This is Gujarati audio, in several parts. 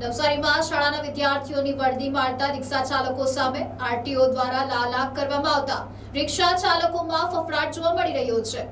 નવસારીમાં શાળાના વિદ્યાર્થીઓની વર્દી મારતા રિક્ષા ચાલકો સામે આરટીઓ દ્વારા લાલાક કરવામાં આવતા રિક્ષા ચાલકોમાં ફફડાટ જોવા મળી રહ્યો છે।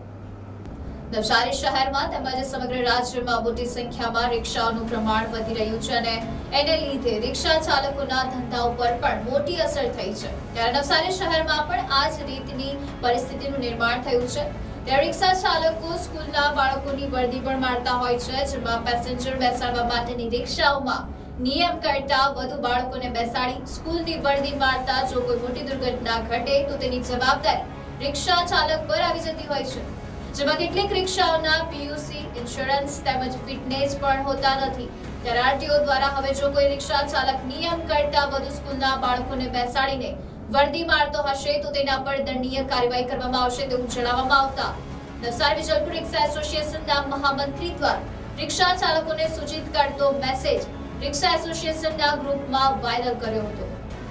નવસારી શહેરમાં તેમજ સમગ્ર રાજ્યમાં મોટી સંખ્યામાં રિક્ષાઓનું પ્રમાણ વધી રહ્યું છે અને એને લીધે રિક્ષા ચાલકોના ધંધા ઉપર પણ મોટી અસર થઈ છે। ત્યારે નવસારી શહેરમાં પણ આ જ રીતની પરિસ્થિતિનું નિર્માણ થયું છે। ત્યારે રિક્ષા ચાલકો સ્કૂલના બાળકોની વર્દી પણ મારતા હોય છે, જેમાં પેસેન્જર બેસાડવા માટેની રિક્ષાઓમાં નિયમ કરતા વધુ બાળકોને બેસાડી સ્કૂલની વર્દી મારતા જો કોઈ મોટી દુર્ઘટના ઘટે તો તેની જવાબદારી રિક્ષા ચાલક પર આવી જતી હોય છે, જેમાં કેટલીક રિક્ષાઓના પીયુસી, ઇન્સ્યોરન્સ તેમજ ફિટનેસ પણ હોતા નથી। ત્યારે આરટીઓ દ્વારા હવે જો કોઈ રિક્ષા ચાલક નિયમ કરતા વધુ સ્કૂલના બાળકોને બેસાડીને વર્દી મારતો હશે તો તેના પર દંડનીય કાર્યવાહી કરવામાં આવશે તેવું જણાવવામાં આવતા નવસારી વિજલપુર રિક્ષા એસોસિએશનના મહામંત્રી દ્વારા રિક્ષા ચાલકોને સૂચિત કરતો મેસેજ રિક્ષા એસોસિએશનના ગ્રુપમાં વાયરલ કર્યો હતો।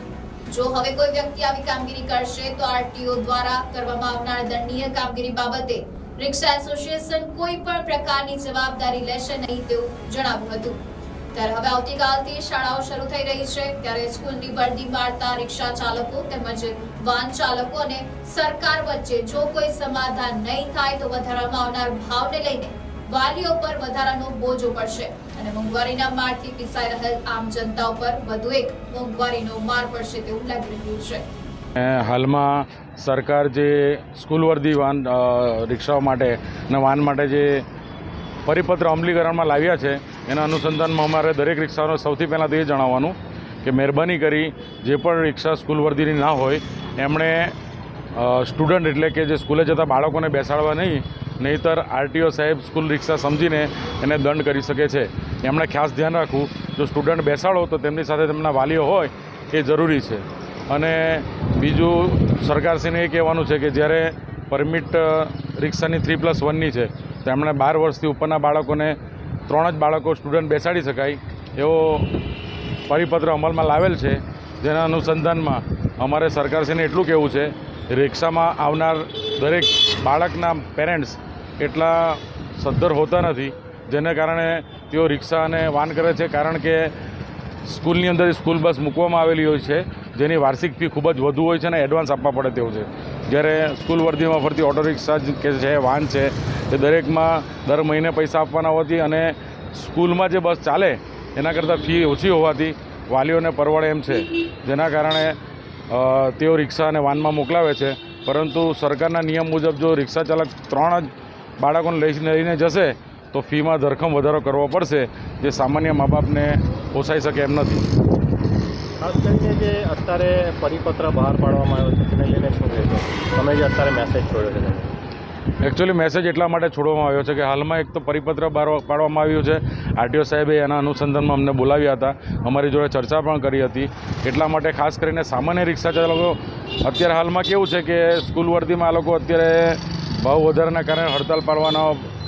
જો હવે કોઈ વ્યક્તિ આવી કામગીરી કરશે તો આરટીઓ દ્વારા કરવામાં આવનાર દંડનીય કામગીરી બાબતે રિક્ષા એસોસિએશન કોઈ પણ પ્રકારની જવાબદારી લેશે નહીં તેવું જણાવ્યું હતું। ત્યારે હવે આવતીકાલથી શાળાઓ શરૂ થઈ રહી છે, ત્યારે સ્કૂલની વર્દી મારતા રિક્ષા ચાલકો તેમજ વાહન ચાલકો અને સરકાર વચ્ચે જો કોઈ સમાધાન નહીં થાય તો વધારવામાં આવનાર ભાવને લઈને વાલીઓ પર વધારાનો બોજો પડશે અને મોંઘવારીના મારથી પીસાઈ રહેલ આમ જનતા ઉપર વધુ એક મોંઘવારીનો માર પડશે તેવું લાગી રહ્યું છે। હાલમાં સરકાર જે સ્કૂલ વર્દી વાહન રિક્ષાઓ માટે અને વાહન માટે જે પરિપત્ર અમલીકરણમાં લાવ્યા છે એના અનુસંધાનમાં અમારે દરેક રિક્ષાનો સૌથી પહેલાં તો એ જણાવવાનું કે મહેરબાની કરી જે પણ રિક્ષા સ્કૂલ વર્દીની ના હોય એમણે સ્ટુડન્ટ એટલે કે જે સ્કૂલે જતા બાળકોને બેસાડવા નહીંતર આરટીઓ સાહેબ સ્કૂલ રિક્ષા સમજીને એને દંડ કરી શકે છે। એમણે ખાસ ધ્યાન રાખવું, જો સ્ટુડન્ટ બેસાડો તો તેમની સાથે તેમના વાલીઓ હોય એ જરૂરી છે। અને બીજું સરકારશ્રીને એ કહેવાનું છે કે જ્યારે પરમિટ રિક્ષાની 3+1ની છે તો એમણે 12 વર્ષથી ઉપરના બાળકોને 3 જ બાળકો સ્ટુડન્ટ બેસાડી શકાય એવો પરિપત્ર અમલમાં લાવેલ છે, જેના અનુસંધાનમાં અમારે સરકારશ્રીને એટલું કહેવું છે રિક્ષામાં આવનાર દરેક બાળકના પેરેન્ટ્સ એટલા સદ્ધર હોતા નથી, જેને કારણે તેઓ રિક્ષા અને વાહન કરે છે, કારણ કે સ્કૂલની અંદર સ્કૂલ બસ મૂકવામાં આવેલી હોય છે જેની વાર્ષિક ફી ખૂબ જ વધુ હોય છે અને એડવાન્સ આપવા પડે તેવું છે। જ્યારે સ્કૂલ વર્દીમાં ફરતી ઓટો રિક્ષા કે છે વાહન છે એ દરેકમાં દર મહિને પૈસા આપવાના હોવાથી અને સ્કૂલમાં જે બસ ચાલે એના કરતાં ફી ઓછી હોવાથી વાલીઓને પરવડે એમ છે, જેના કારણે તેઓ રિક્ષા અને વાહનમાં મોકલાવે છે। પરંતુ સરકારના નિયમ મુજબ જો રિક્ષા ચાલક 3 જ બાળકોને લઈને જશે તો ફીમાં ધરખમ વધારો કરવો પડશે, જે સામાન્ય મા બાપને પોસાઈ શકે એમ નથી। ખાસ કરીને જે અત્યારે પરિપત્ર બહાર પાડવામાં આવ્યો છે તેને લઈને શું કહેશો તમે, જે અત્યારે મેસેજ છોડ્યો છે? એકચ્યુઅલી મેસેજ એટલા માટે છોડવામાં આવ્યો છે કે હાલમાં એક તો પરિપત્ર બહાર પાડવામાં આવ્યું છે, આરટીઓ સાહેબે એના અનુસંધાનમાં અમને બોલાવ્યા હતા, અમારી જોડે ચર્ચા પણ કરી હતી। એટલા માટે ખાસ કરીને સામાન્ય રિક્ષા ચાલકો અત્યારે હાલમાં કેવું છે કે સ્કૂલ વર્દીમાં આ લોકો અત્યારે ભાવ વધારાના કારણે હડતાલ પાડવાનો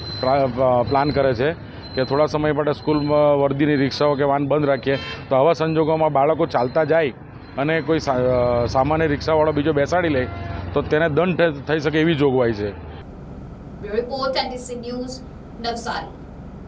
પ્લાન કરે છે કે થોડા સમય માટે સ્કૂલ વર્દીની રિક્ષાઓ કે વાહન બંધ રાખીએ, તો આવા સંજોગોમાં બાળકો ચાલતા જાય અને કોઈ સામાન્ય રિક્ષાવાળો બીજો બેસાડી લે તો તેને દંડ થઈ શકે એવી જોગવાઈ છે। Report NTC news, Navsari.